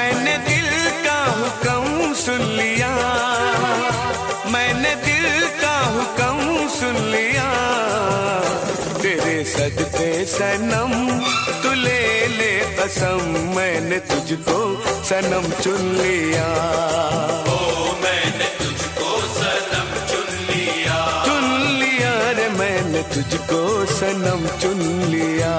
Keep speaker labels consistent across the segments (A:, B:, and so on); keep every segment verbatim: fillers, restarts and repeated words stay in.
A: मैंने दिल का हुक्म सुन लिया, मैंने दिल का हुक्म सुन लिया। तेरे सदके सनम तू ले ले कसम, मैंने तुझको सनम चुन लिया।
B: ओ मैंने तुझको सनम चुन लिया,
A: चुन लिया रे मैंने तुझको सनम चुन लिया।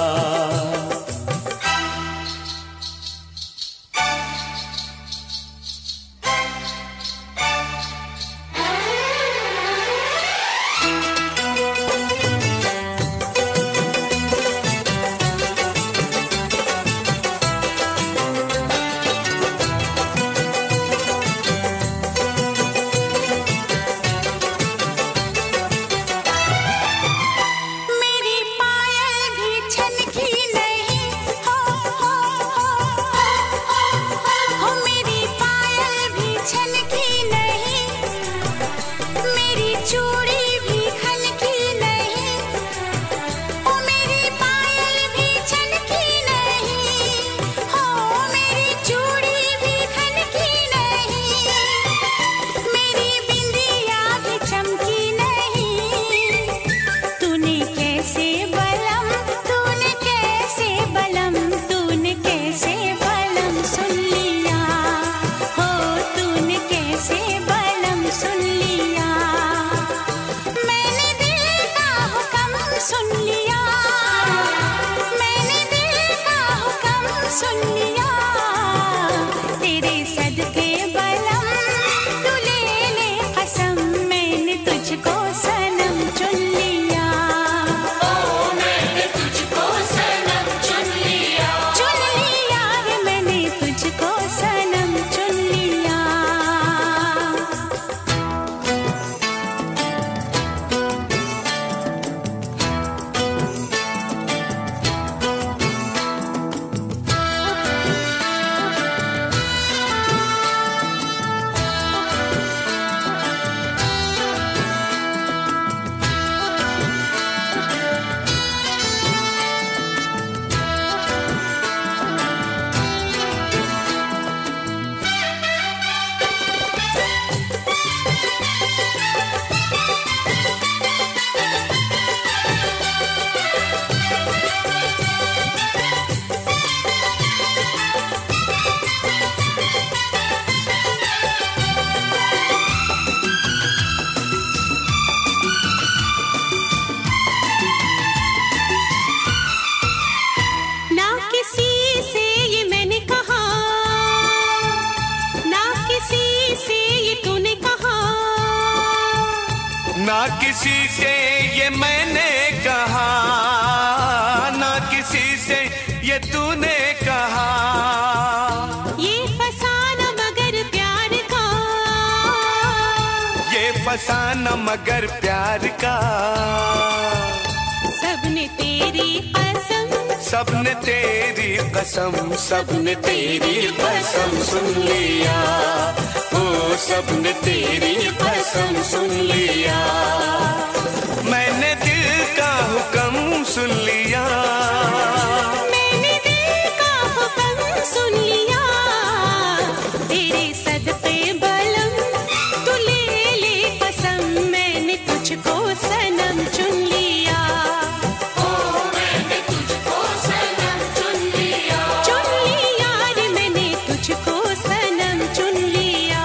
A: ना किसी से ये मैंने कहा, ना किसी से ये तूने कहा।
C: ये फसाना मगर प्यार का,
A: ये फसाना मगर प्यार का।
C: सबने तेरी कसम,
A: सबने तेरी कसम, सबने तेरी कसम सुन लिया। ओ सबने तेरी कसम सुन लिया। मैंने दिल का हुक्म सुन लिया,
C: मैंने दिल का हुक्म सुन लिया। तेरे सदके बलम तू ले ले कसम, मैंने तुझको सनम चुन लिया।
B: ओ मैंने तुझको सनम चुन लिया,
C: चुन लिया रे मैंने तुझको सनम चुन लिया।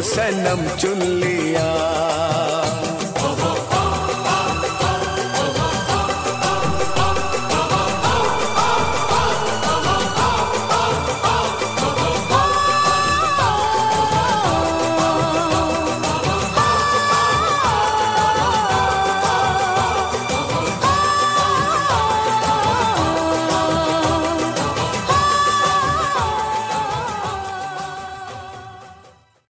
A: सनम चुन लिया।